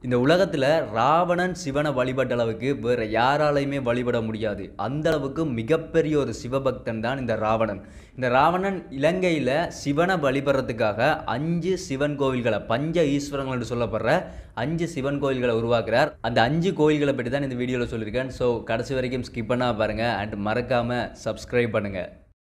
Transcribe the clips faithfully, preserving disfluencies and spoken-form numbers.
இந்த உலகத்துல ராவணன் சிவனை வழிபட்ட அளவுக்கு வேற யாராலையுமே வழிபட முடியாது. அந்த அளவுக்கு மிகப்பெரிய ஒரு சிவபக்தன் தான் இந்த ராவணன். இந்த ராவணன் இலங்கையில சிவனை வழிபடுறதுக்காக அஞ்சு சிவன் கோவில்களை, பஞ்ச ஈஸ்வரங்கள் என்று சொல்லப்படுற அஞ்சு சிவன் கோயில்களை உருவாக்குறார். அந்த அஞ்சு கோயில்களை பற்றி தான் இந்த வீடியோவில் சொல்லியிருக்கேன். ஸோ கடைசி வரைக்கும் ஸ்கிப் பண்ணா பாருங்க அண்ட் மறக்காம சப்ஸ்கிரைப் பண்ணுங்க.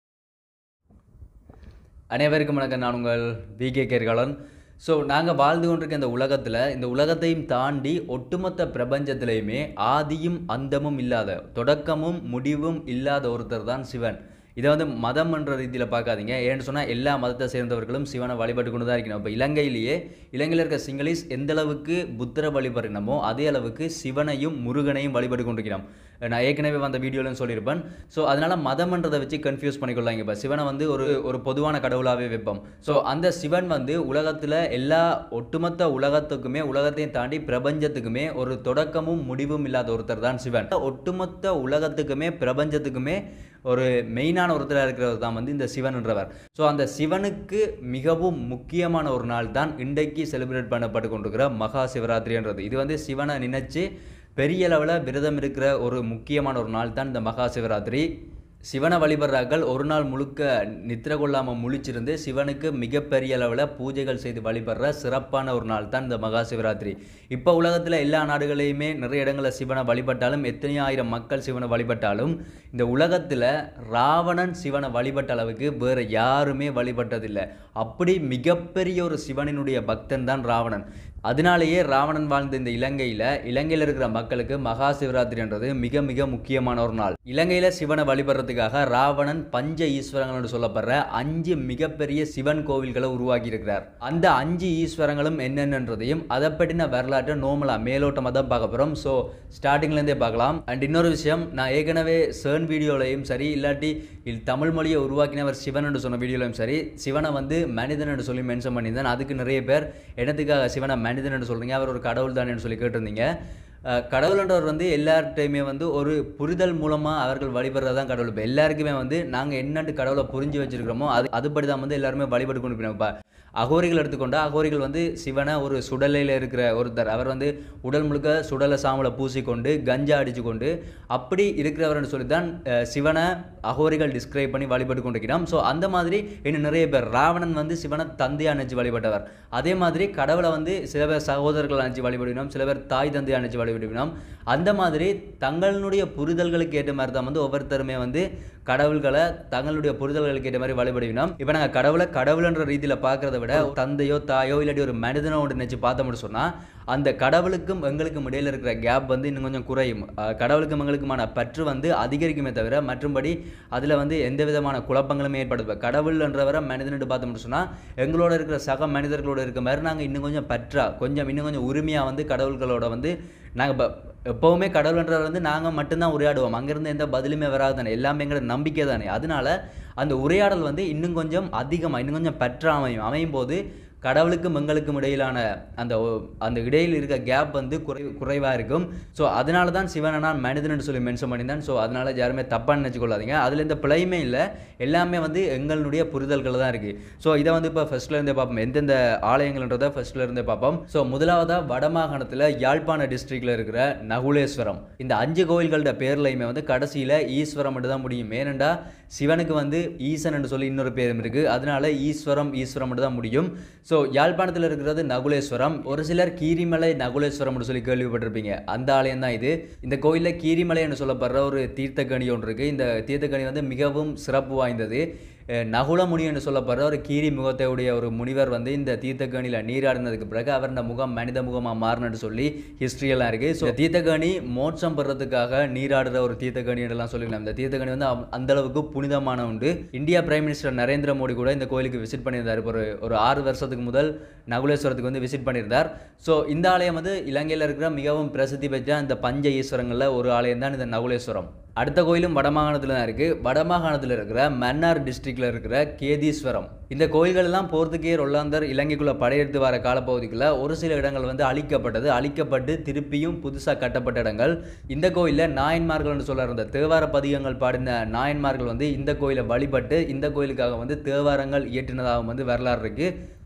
அனைவருக்கும் வணக்கம். நான் உங்கள் வி கே கேர்காலன். ஸோ நாங்கள் வாழ்ந்து கொண்டிருக்க இந்த உலகத்தில், இந்த உலகத்தையும் தாண்டி ஒட்டுமொத்த பிரபஞ்சத்திலையுமே ஆதியும் அந்தமும் இல்லாத, தொடக்கமும் முடிவும் இல்லாத ஒருத்தர் தான் சிவன். இதை வந்து மதம் என்ற ரீதியில் பார்க்காதீங்க. ஏன்னு சொன்னால் எல்லா மதத்தை சேர்ந்தவர்களும் சிவனை வழிபட்டு கொண்டு தான் இருக்கணும். இப்போ இலங்கையிலேயே இலங்கையில் இருக்க சிங்களீஸ் எந்த அளவுக்கு புத்தரை வழிபடுறோமோ அதே அளவுக்கு சிவனையும் முருகனையும் வழிபட்டு கொண்டிருக்கிறோம். நான் ஏற்கனவே வந்த வீடியோவில் சொல்லியிருப்பேன். ஸோ அதனால் மதம்ன்றதை வச்சு கன்ஃபியூஸ் பண்ணிக்கொள்ளாங்க. இப்போ சிவனை வந்து ஒரு ஒரு பொதுவான கடவுளாகவே வைப்போம். ஸோ அந்த சிவன் வந்து உலகத்தில் எல்லா ஒட்டுமொத்த உலகத்துக்குமே, உலகத்தையும் தாண்டி பிரபஞ்சத்துக்குமே ஒரு தொடக்கமும் முடிவும் இல்லாத ஒருத்தர் தான் சிவன். ஒட்டுமொத்த உலகத்துக்குமே பிரபஞ்சத்துக்குமே ஒரு மெயினான ஒருத்தராக இருக்கிறவர் தான் வந்து இந்த சிவன்ன்றவர். ஸோ அந்த சிவனுக்கு மிகவும் முக்கியமான ஒரு நாள் தான் இன்றைக்கு செலிப்ரேட் பண்ணப்பட்டு கொண்டிருக்கிற மகா சிவராத்திரின்றது. இது வந்து சிவனை நினைச்சு பெரிய அளவில் விரதம் இருக்கிற ஒரு முக்கியமான ஒரு நாள் தான் இந்த மகா சிவராத்திரி. சிவனை வழிபடுறார்கள் ஒரு நாள் முழுக்க நித்திர கொள்ளாமல் முழிச்சிருந்து சிவனுக்கு மிகப்பெரிய அளவில் பூஜைகள் செய்து வழிபடுற சிறப்பான ஒரு நாள் தான் இந்த மகா சிவராத்திரி. இப்போ உலகத்தில் எல்லா நாடுகளையுமே நிறைய இடங்களில் சிவனை வழிபட்டாலும், எத்தனை ஆயிரம் மக்கள் சிவனை வழிபட்டாலும், இந்த உலகத்தில் ராவணன் சிவனை வழிபட்ட அளவுக்கு வேறு யாருமே வழிபட்டதில்லை. அப்படி மிகப்பெரிய ஒரு சிவனினுடைய பக்தன் தான் ராவணன். அதனாலேயே ராவணன் வாழ்ந்த இந்த இலங்கையில் இலங்கையில் இருக்கிற மக்களுக்கு மகா சிவராத்திரின்றது மிக மிக முக்கியமான ஒரு நாள். இலங்கையில் சிவனை வழிபடுறதுக்காக ராவணன் பஞ்ச ஈஸ்வரங்கள் என்று சொல்லப்படுற அஞ்சு மிகப்பெரிய சிவன் கோவில்களை உருவாக்கி இருக்கிறார். அந்த அஞ்சு ஈஸ்வரங்களும் என்னென்னன்றதையும் அதை பற்றின வரலாற்றை நோமலாக மேலோட்டமாக தான் பார்க்க போகிறோம். ஸோ ஸ்டார்டிங்லேருந்தே பார்க்கலாம். அண்ட் இன்னொரு விஷயம், நான் ஏற்கனவே சேர்ன் வீடியோலையும் சரி, இல்லாட்டி தமிழ் மொழியை உருவாக்கினவர் சிவன் என்று சொன்ன வீடியோலையும் சரி, சிவனை வந்து மனிதன் என்று சொல்லி மென்ஷன் பண்ணியிருந்தேன். அதுக்கு நிறைய பேர் என்னத்துக்காக சிவனை மனிதன் என்று சொல்கிறீங்க, அவர் ஒரு கடவுள் தானேன்னு சொல்லி கேட்டிருந்தீங்க. கடவுள்ன்றவர் வந்து எல்லார்ட்டையுமே வந்து ஒரு புரிதல் மூலமாக அவர்கள் வழிபடுறது கடவுள். இப்போ எல்லாருக்குமே வந்து நாங்கள் என்னென்று கடவுளை புரிஞ்சு வச்சுருக்கிறோமோ அது அதுபடி தான் வந்து எல்லாருமே வழிபட்டு கொண்டு போயிருப்போம். இப்போ அகோரிகள் எடுத்துக்கொண்டா, அகோரிகள் வந்து சிவனை ஒரு சுடலையில் இருக்கிற ஒருத்தர். அவர் வந்து உடல் முழுக்க சுடலை சாமலை பூசிக்கொண்டு கஞ்சா அடித்து கொண்டு அப்படி இருக்கிறவர்னு சொல்லி தான் சிவனை அகோரிகள் டிஸ்கிரைப் பண்ணி வழிபட்டு கொண்டிருக்கிறோம். ஸோ அந்த மாதிரி இன்னும் நிறைய பேர், ராவணன் வந்து சிவனை தந்தையை அணைச்சி வழிபட்டவர். அதே மாதிரி கடவுளை வந்து சில பேர் சகோதரர்கள் அணைச்சி வழிபடுவினோம், சில பேர் தாய் தந்தையை அணைச்சி வழிபடுவினோம். அந்த மாதிரி தங்களுடைய புரிதல்களுக்கு ஏற்ற மாதிரி தான் வந்து ஒவ்வொருத்தருமே வந்து கடவுள்களை தங்களுடைய புரிதல்களுக்கு ஏற்ற மாதிரி வழிபடுவினோம். இப்போ நாங்கள் கடவுளை கடவுள்ன்ற ரீதியில் பார்க்கறத விட தந்தையோ தாயோ இல்லாட்டி ஒரு மனிதனோ ஒன்று நினைச்சு பார்த்தோம்னு சொன்னால் அந்த கடவுளுக்கும் எங்களுக்கும் இடையில் இருக்கிற கேப் வந்து இன்னும் கொஞ்சம் குறையும். கடவுளுக்கும் எங்களுக்குமான பற்று வந்து அதிகரிக்குமே தவிர மற்றும்படி அதில் வந்து எந்த விதமான குழப்பங்களுமே ஏற்படுது. கடவுள்ன்றவரை மனிதன்ட்டு பார்த்தோம்னு சொன்னால் எங்களோட இருக்கிற சக மனிதர்களோட இருக்க மாதிரி நாங்கள் இன்னும் கொஞ்சம் பற்றா, கொஞ்சம் இன்னும் கொஞ்சம் உரிமையாக வந்து கடவுள்களோட வந்து நாங்கள் எப்போவுமே கடவுள்ன்றவர் வந்து நாங்கள் மட்டும்தான் உரையாடுவோம். அங்கேருந்து எந்த பதிலுமே வராது தானே, எல்லாமே எங்களோட நம்பிக்கை தானே. அதனால அந்த உரையாடல் வந்து இன்னும் கொஞ்சம் அதிகமாக, இன்னும் கொஞ்சம் பற்ற அமையும். அமையும் போது கடவுளுக்கும் எங்களுக்கும் இடையிலான அந்த அந்த இடையில் இருக்க கேப் வந்து குறை குறைவாக இருக்கும். ஸோ அதனால தான் சிவனை நான் மனிதன் சொல்லி மென்ஷன் பண்ணியிருந்தேன். ஸோ அதனால் யாருமே தப்பாக நினச்சிக்கொள்ளாதீங்க. அதில் எந்த பிழையுமே இல்லை, எல்லாமே வந்து எங்களுடைய புரிதல்கள் தான் இருக்குது. ஸோ இதை வந்து இப்போ ஃபர்ஸ்ட்லேருந்தே பார்ப்போம், எந்தெந்த ஆலயங்கள்ன்றதை ஃபர்ஸ்ட்லேருந்தே பார்ப்போம். ஸோ முதலாவதாக வடமாகாணத்தில் யாழ்ப்பாண டிஸ்ட்ரிக்டில் இருக்கிற நகுலேஸ்வரம். இந்த அஞ்சு கோயில்களோட பேர்லையுமே வந்து கடைசியில் ஈஸ்வரம் மட்டும் தான் முடியும். ஏனெண்டா சிவனுக்கு வந்து ஈசன் என்று சொல்லி இன்னொரு பேரும் இருக்குது. அதனால ஈஸ்வரம் ஈஸ்வரம் மட்டும் தான் முடியும். ஸோ யாழ்ப்பாணத்தில் இருக்கிறது நகுலேஸ்வரம். ஒரு சிலர் கீரிமலை நகுலேஸ்வரம் சொல்லி கேள்விப்பட்டிருப்பீங்க, அந்த ஆலயம் தான் இது. இந்த கோயிலில் கீரிமலை என்று சொல்லப்படுற ஒரு தீர்த்தக்கணி ஒன்று இருக்குது. இந்த தீர்த்தக்கணி வந்து மிகவும் சிறப்பு வாய்ந்தது. நகுலமுனி என்று சொல்லப்படுற ஒரு கீரி முகத்தையுடைய ஒரு முனிவர் வந்து இந்த தீர்த்தக்கணியில் நீராடினதுக்கு பிறகு அவர் இந்த முகம் மனித முகமாக மாறினு சொல்லி ஹிஸ்ட்ரியெல்லாம் இருக்குது. ஸோ தீர்த்தக்கணி மோட்சம் பெறதுக்காக நீராடுற ஒரு தீர்த்தக்கணி என்றெல்லாம் சொல்லிக்கலாம். இந்த தீர்த்தக்கணி வந்து அந்த அளவுக்கு புனிதமான உண்டு. India prime minister Narendra Modi கூட இந்த கோயிலுக்கு விசிட் பண்ணியிருந்தார். ஒரு ஒரு ஆறு வருஷத்துக்கு முதல் நகுலேஸ்வரத்துக்கு வந்து விசிட் பண்ணியிருந்தார். ஸோ இந்த ஆலயம் வந்து இலங்கையில் இருக்கிற மிகவும் பிரசித்தி பெற்ற இந்த பஞ்ச ஈஸ்வரங்களில் ஒரு ஆலயம் தான் இந்த நகுலேஸ்வரம். அடுத்த கோயிலும் வடமாகாணத்தில் தான் இருக்குது. வடமாகாணத்தில் இருக்கிற மன்னார் டிஸ்ட்ரிக்டில் இருக்கிற கேதீஸ்வரம். இந்த கோயில்கள் எல்லாம் போர்த்துகேயர் ஒல்லாந்தர் இலங்கைக்குள்ளே படையெடுத்து வர காலப்பகுதிக்குள்ள ஒரு சில இடங்கள் வந்து அழிக்கப்பட்டது. அழிக்கப்பட்டு திருப்பியும் புதுசாக கட்டப்பட்ட இடங்கள். இந்த கோயிலில் நாயன்மார்கள் என்று சொல்ல இருந்த தேவார பதிகங்கள் பாடின நாயன்மார்கள் வந்து இந்த கோயிலை வழிபட்டு இந்த கோயிலுக்காக வந்து தேவாரங்கள் இயற்றினதாகவும் வந்து வரலாறு இருக்குது.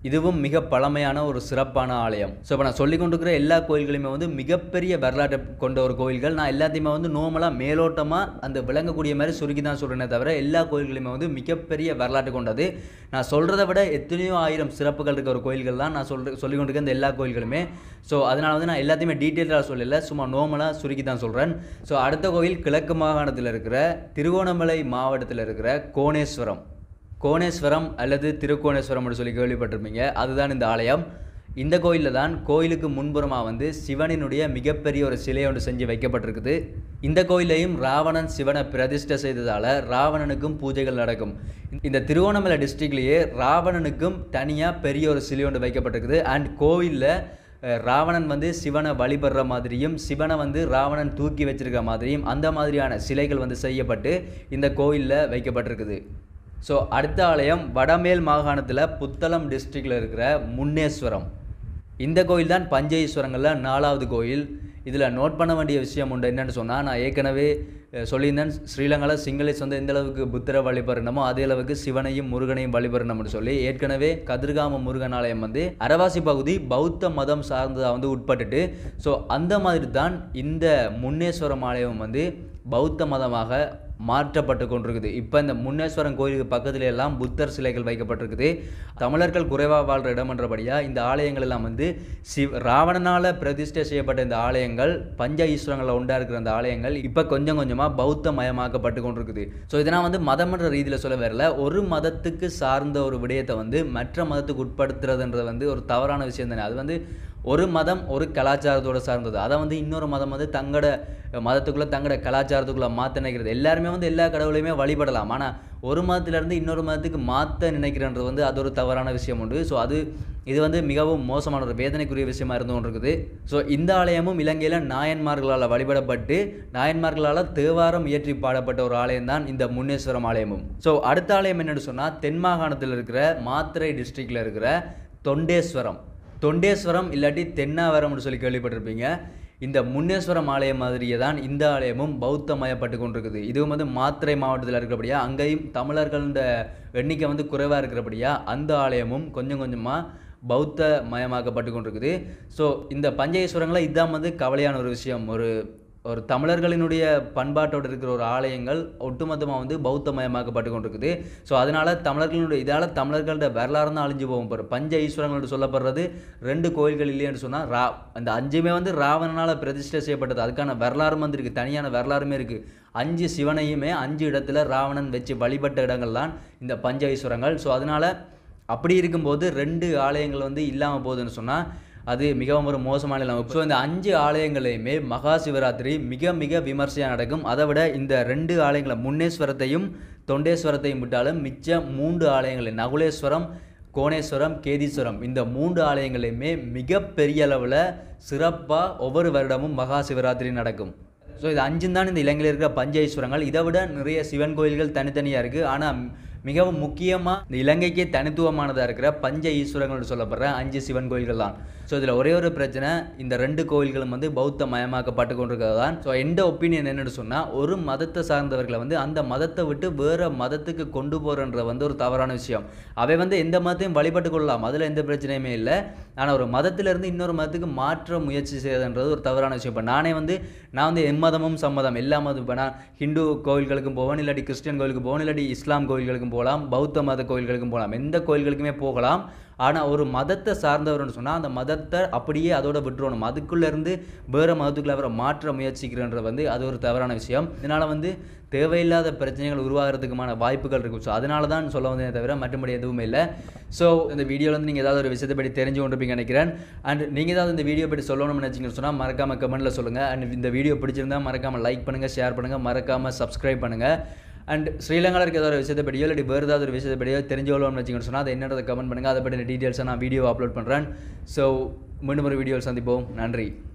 இதுவும் மிக பழமையான ஒரு சிறப்பான ஆலயம். ஸோ இப்போ நான் சொல்லி கொண்டிருக்கிற எல்லா கோயில்களுமே வந்து மிகப்பெரிய வரலாற்றை கொண்ட ஒரு கோயில்கள். நான் எல்லாத்தையுமே வந்து நோமலாக மேலோட்டமாக அந்த விளங்கக்கூடிய மாதிரி சுருக்கி தான் சொல்கிறேனே தவிர எல்லா கோயில்களுமே வந்து மிகப்பெரிய வரலாற்று கொண்டது. நான் சொல்கிறத விட எத்தனையோ ஆயிரம் சிறப்புகள் இருக்க ஒரு கோயில்கள் தான் நான் சொல்ற சொல்லி கொண்டிருக்க இந்த எல்லா கோயில்களுமே. ஸோ அதனால் வந்து நான் எல்லாத்தையுமே டீட்டெயிலாக சொல்லலை, சும்மா நோமலாக சுருக்கி தான் சொல்கிறேன். ஸோ அடுத்த கோயில் கிழக்கு மாகாணத்தில் இருக்கிற திருகோணமலை மாவட்டத்தில் இருக்கிற கோணேஸ்வரம். கோணேஸ்வரம் அல்லது திருக்கோணேஸ்வரம் என்று சொல்லி கேள்விப்பட்டிருப்பீங்க. அதுதான் இந்த ஆலயம். இந்த கோயிலில் தான் கோயிலுக்கு முன்புறமாக வந்து சிவனினுடைய மிகப்பெரிய ஒரு சிலை ஒன்று செஞ்சு வைக்கப்பட்டிருக்குது. இந்த கோயிலையும் ராவணன் சிவனை பிரதிஷ்டை செய்ததால் ராவணனுக்கும் பூஜைகள் நடக்கும். இந்த திருவோணமலை டிஸ்ட்ரிக்ட்லேயே ராவணனுக்கும் தனியாக பெரிய ஒரு சிலை ஒன்று வைக்கப்பட்டிருக்குது. அண்ட் கோவிலில் ராவணன் வந்து சிவனை வழிபடுற மாதிரியும் சிவனை வந்து ராவணன் தூக்கி வச்சிருக்க மாதிரியும் அந்த மாதிரியான சிலைகள் வந்து செய்யப்பட்டு இந்த கோயிலில் வைக்கப்பட்டிருக்குது. ஸோ அடுத்த ஆலயம் வடமேல் மாகாணத்தில் புத்தளம் டிஸ்ட்ரிக்டில் இருக்கிற முன்னேஸ்வரம். இந்த கோயில் தான் பஞ்ச ஈஸ்வரங்களில் நாலாவது கோயில். இதில் நோட் பண்ண வேண்டிய விஷயம் உண்டு. என்னென்னு சொன்னால், நான் ஏற்கனவே சொல்லியிருந்தேன், ஸ்ரீலங்காவில் சிங்களேஸ் வந்து எந்த அளவுக்கு புத்தரை வழிபடணுமோ அதே அளவுக்கு சிவனையும் முருகனையும் வழிபடணும்னு சொல்லி ஏற்கனவே கதிர்காம முருகன் ஆலயம் வந்து அரவாசி பகுதி பௌத்த மதம் சார்ந்ததாக வந்து உட்பட்டுட்டு, ஸோ அந்த மாதிரி தான் இந்த முன்னேஸ்வரம் ஆலயம் வந்து பௌத்த மதமாக மாற்றப்பட்டு கொண்டிருக்குது. இப்போ இந்த முன்னேஸ்வரம் கோயிலுக்கு பக்கத்துல எல்லாம் புத்தர் சிலைகள் வைக்கப்பட்டிருக்குது. தமிழர்கள் குறைவாக வாழ்கிற இடம்ன்றபடியாக இந்த ஆலயங்கள் எல்லாம் வந்து சிவ் ராவணனால் பிரதிஷ்டை செய்யப்பட்ட இந்த ஆலயங்கள் பஞ்ச ஈஸ்வரங்களில் உண்டா இருக்கிற அந்த ஆலயங்கள் இப்போ கொஞ்சம் கொஞ்சமாக பௌத்த மயமாக்கப்பட்டு கொண்டிருக்குது. ஸோ இதனால் வந்து மதம்ன்ற ரீதியில் சொல்ல வரல, ஒரு மதத்துக்கு சார்ந்த ஒரு விடயத்தை வந்து மற்ற மதத்துக்கு உட்படுத்துறதுன்றது வந்து ஒரு தவறான விஷயம் தானே. அது வந்து ஒரு மதம் ஒரு கலாச்சாரத்தோடு சார்ந்தது. அதை வந்து இன்னொரு மதம் வந்து தங்களோட மதத்துக்குள்ளே தங்களோட கலாச்சாரத்துக்குள்ளே மாற்ற நினைக்கிறது. எல்லாருமே வந்து எல்லா கடவுளையுமே வழிபடலாம், ஆனால் ஒரு மதத்திலேருந்து இன்னொரு மதத்துக்கு மாற்ற நினைக்கிறன்றது வந்து அது ஒரு தவறான விஷயம் உண்டு. ஸோ அது இது வந்து மிகவும் மோசமான ஒரு வேதனைக்குரிய விஷயமா இருந்து கொண்டு இருக்குது. ஸோ இந்த ஆலயமும் இலங்கையில் நாயன்மார்களால் வழிபடப்பட்டு நாயன்மார்களால் தேவாரம் இயற்றி பாடப்பட்ட ஒரு ஆலயம் தான் இந்த முன்னேஸ்வரம் ஆலயமும். ஸோ அடுத்த ஆலயம் என்னென்னு சொன்னால், தென் மாகாணத்தில் இருக்கிற மாத்தறை டிஸ்ட்ரிக்டில் இருக்கிற தொண்டேஸ்வரம். தொண்டேஸ்வரம் இல்லாட்டி தென்னாவரம்னு சொல்லி கேள்விப்பட்டிருப்பீங்க. இந்த முன்னேஸ்வரம் ஆலயம் மாதிரியே தான் இந்த ஆலயமும் பௌத்தமயப்பட்டு கொண்டிருக்குது. இதுவும் வந்து மாத்தறை மாவட்டத்தில் இருக்கிறபடியா அங்கேயும் தமிழர்கள் இந்த எண்ணிக்கை வந்து குறைவாக இருக்கிறபடியா அந்த ஆலயமும் கொஞ்சம் கொஞ்சமாக பௌத்த மயமாக்கப்பட்டு கொண்டிருக்குது. ஸோ இந்த பஞ்சேஸ்வரங்களில் இதுதான் வந்து கவலையான ஒரு விஷயம். ஒரு ஒரு தமிழர்களினுடைய பண்பாட்டோடு இருக்கிற ஒரு ஆலயங்கள் ஒட்டுமொத்தமாக வந்து பௌத்தமயமாக்கப்பட்டு கொண்டிருக்குது. ஸோ அதனால் தமிழர்களுடைய இதால் தமிழர்களோட வரலாறு தான் அழிஞ்சு போகும். போகிற பஞ்ச ஈஸ்வரங்கள் சொல்லப்படுறது ரெண்டு கோயில்கள் இல்லைன்னு சொன்னால் ரா அந்த அஞ்சுமே வந்து ராவணனால் பிரதிஷ்டை செய்யப்பட்டது. அதுக்கான வரலாறும் வந்து இருக்குது, தனியான வரலாறுமே இருக்குது. அஞ்சு சிவனையுமே அஞ்சு இடத்துல ராவணன் வச்சு வழிபட்ட இடங்கள் தான் இந்த பஞ்ச ஈஸ்வரங்கள். ஸோ அதனால் அப்படி இருக்கும்போது ரெண்டு ஆலயங்கள் வந்து இல்லாமல் போகுதுன்னு சொன்னால் அது மிகவும் ஒரு மோசமான நிலைமை. ஸோ இந்த அஞ்சு ஆலயங்களையுமே மகா சிவராத்திரி மிக மிக விமர்சையாக நடக்கும். அதை விட இந்த ரெண்டு ஆலயங்களை முன்னேஸ்வரத்தையும் தொண்டேஸ்வரத்தையும் விட்டாலும் மிச்ச மூன்று ஆலயங்கள் நகுலேஸ்வரம், கோணேஸ்வரம், கேதீஸ்வரம் இந்த மூன்று ஆலயங்களையுமே மிகப்பெரிய அளவில் சிறப்பாக ஒவ்வொரு வருடமும் மகா சிவராத்திரி நடக்கும். ஸோ இது அஞ்சும் தான் இந்த இலங்கையில் இருக்கிற பஞ்ச ஈஸ்வரங்கள். இதை விட நிறைய சிவன் கோயில்கள் தனித்தனியாக இருக்குது. ஆனால் மிகவும் முக்கியமாக இந்த இலங்கைக்கே தனித்துவமானதாக இருக்கிற பஞ்ச ஈஸ்வரங்கள்னு சொல்லப்படுற அஞ்சு சிவன் கோயில்கள் தான். ஸோ இதில் ஒரே ஒரு பிரச்சனை, இந்த ரெண்டு கோயில்களும் வந்து பௌத்த மயமாக்கப்பட்டு கொண்டிருக்கிறது தான். ஸோ எந்த ஒப்பீனியன் என்னென்னு சொன்னால், ஒரு மதத்தை சார்ந்தவர்களை வந்து அந்த மதத்தை விட்டு வேறு மதத்துக்கு கொண்டு போகிறன்ற வந்து ஒரு தவறான விஷயம். அவை வந்து எந்த மதத்தையும் வழிபட்டு கொள்ளலாம், அதில் எந்த பிரச்சனையுமே இல்லை. ஆனால் ஒரு மதத்திலேருந்து இன்னொரு மதத்துக்கு மாற்ற முயற்சி செய்யறதுன்றது ஒரு தவறான விஷயம். இப்போ நானே வந்து நான் வந்து எம்மதமும் சம்மதம் எல்லா மதம், இப்போ நான் ஹிந்து கோயில்களுக்கும் போவேன், இல்லாட்டி கிறிஸ்டியன் கோயிலுக்கு போவேன், இல்லாட்டி இஸ்லாம் கோயில்களுக்கும் போகலாம், பௌத்த மத கோயில்களுக்கும் போகலாம், எந்த கோயில்களுக்குமே போகலாம். ஆனால் ஒரு மதத்தை சார்ந்தவர்னு சொன்னால் அந்த மதத்தை அப்படியே அதோட விட்டுறணும். அதுக்குள்ளேருந்து வேறு மதத்துக்குள்ள அவரை மாற்ற முயற்சிக்கிறன்றது வந்து அது ஒரு தவறான விஷயம். இதனால் வந்து தேவையில்லாத பிரச்சனைகள் உருவாகிறதுக்குமான வாய்ப்புகள் இருக்கும். ஸோ அதனால தான் சொல்ல வந்ததே தவிர மற்றபடி எதுவுமே இல்லை. ஸோ இந்த வீடியோவில் வந்து நீங்கள் ஏதாவது ஒரு விஷயத்தை பற்றி தெரிஞ்சு கொண்டிருப்பீங்க நினைக்கிறேன். அண்ட் நீங்கள் ஏதாவது இந்த வீடியோ பற்றி சொல்லணும்னு நினச்சிங்கன்னு சொன்னால் மறக்காமல் கமெண்ட்டில் சொல்லுங்கள். அண்ட் இந்த வீடியோ பிடிச்சிருந்தால் மறக்காமல் லைக் பண்ணுங்கள், ஷேர் பண்ணுங்கள், மறக்காமல் சப்ஸ்கிரைப் பண்ணுங்கள். அண்ட் ஸ்ரீலங்காவில் இருக்க ஏதாவது ஒரு விஷயத்தை படியோ இல்லாட்டி வேறு ஏதாவது ஒரு விஷயத்தை படியோ தெரிஞ்சவளோன்னு வச்சுக்கணும்னு சொன்னால் அதை என்னன்றதை கமெண்ட் பண்ணுங்கள். அதை பற்றி டீட்டெயில்ஸை நான் வீடியோ அப்லோட் பண்ணுறேன். ஸோ மீண்டும் ஒரு வீடியோவில் சந்திப்போம். நன்றி.